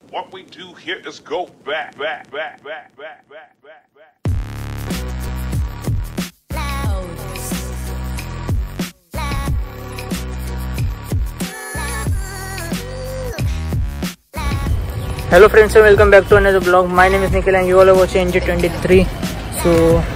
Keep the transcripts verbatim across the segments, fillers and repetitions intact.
What we do here is go back, back, back, back, back, back, back, back. Hello friends and welcome back to another vlog. My name is Nikhil and you all are watching N G twenty-three. So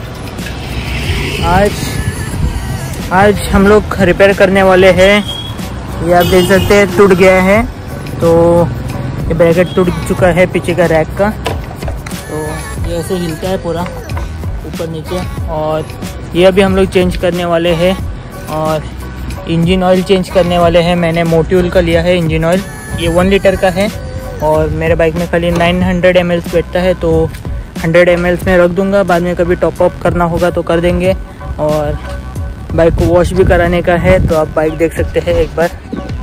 आज आज हम लोग repair करने वाले हैं। ये आप देख सकते हैं टूट गया है, तो ये ब्रैकेट टूट चुका है पीछे का रैक का। तो ये ऐसे हिलता है पूरा ऊपर नीचे, और ये अभी हम लोग चेंज करने वाले हैं। और इंजन ऑयल चेंज करने वाले हैं। मैंने मोट्यूल का लिया है इंजन ऑयल, ये वन लीटर का है और मेरे बाइक में खाली नाइन हंड्रेड एम एल बैठता है, तो हंड्रेड एम एल में रख दूंगा। बाद में कभी टॉप अप करना होगा तो कर देंगे। और बाइक को वॉश भी कराने का है, तो आप बाइक देख सकते हैं एक बार।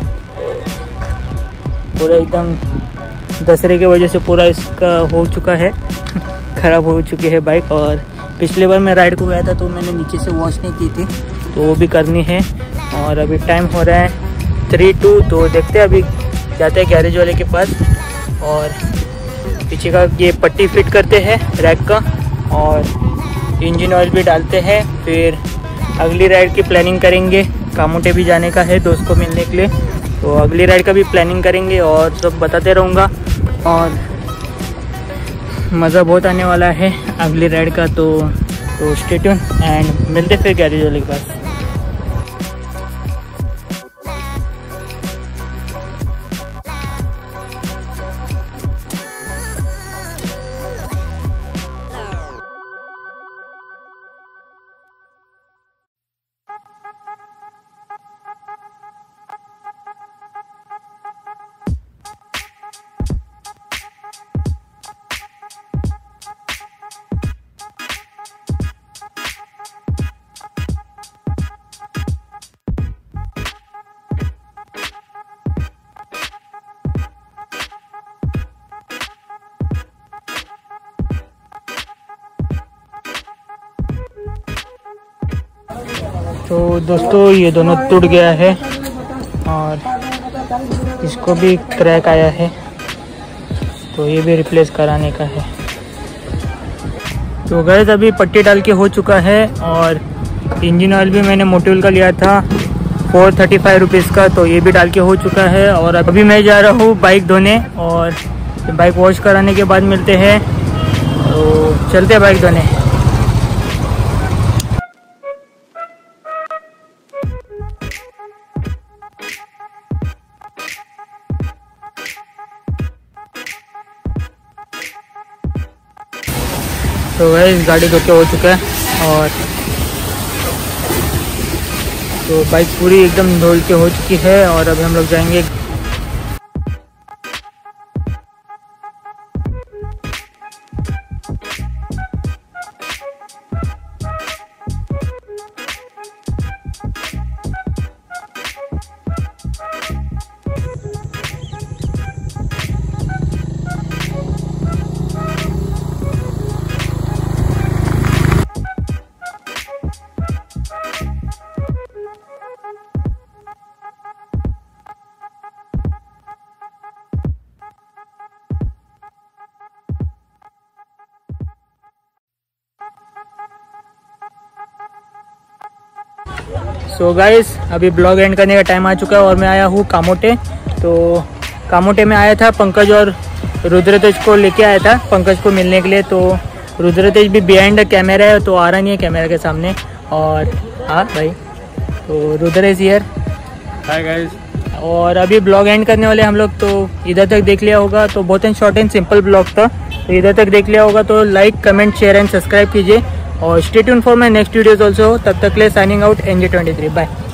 पूरा एकदम दसरे की वजह से पूरा इसका हो चुका है ख़राब हो चुकी है बाइक। और पिछले बार मैं राइड को गया था तो मैंने नीचे से वॉश नहीं की थी, तो वो भी करनी है। और अभी टाइम हो रहा है थ्री टू, तो देखते हैं अभी जाते हैं गैरेज वाले के पास और पीछे का ये पट्टी फिट करते हैं रैक का, और इंजन ऑयल भी डालते हैं। फिर अगली राइड की प्लानिंग करेंगे। कामोटे भी जाने का है दोस्त को मिलने के लिए, तो अगली राइड का भी प्लानिंग करेंगे और सब बताते रहूँगा। और मज़ा बहुत आने वाला है अगली राइड का, तो तो स्टे ट्यून एंड मिलते फिर गैरेज वाले के पास। तो दोस्तों ये दोनों टूट गया है और इसको भी क्रैक आया है, तो ये भी रिप्लेस कराने का है। तो गाइस अभी पट्टी डाल के हो चुका है, और इंजन ऑयल भी मैंने मोट्यूल का लिया था फोर थर्टी फाइव रुपीज़ का, तो ये भी डाल के हो चुका है। और अभी मैं जा रहा हूँ बाइक धोने, और बाइक वॉश कराने के बाद मिलते हैं। तो चलते हैं बाइक धोने। तो गाइस गाड़ी धो के हो चुका है, और तो बाइक पूरी एकदम धुल के हो चुकी है। और अभी हम लोग जाएंगे सो गाइस अभी ब्लॉग एंड करने का टाइम आ चुका है, और मैं आया हूँ कामोटे। तो कामोटे में आया था पंकज और रुद्रतेज को लेके आया था, पंकज को मिलने के लिए। तो रुद्रतेज भी बिहाइंड द कैमरा है, तो आ रहा नहीं है कैमरा के सामने। और हाँ भाई, तो रुद्रतेज हियर। Hi guys. और अभी ब्लॉग एंड करने वाले हम लोग, तो इधर तक देख लिया होगा। तो बहुत ही शॉर्ट एंड सिंपल ब्लॉग था, तो इधर तक देख लिया होगा तो like comment share and subscribe कीजिए। और stay tune for my next videos also. तब तक के लिए signing out N G twenty three. Bye.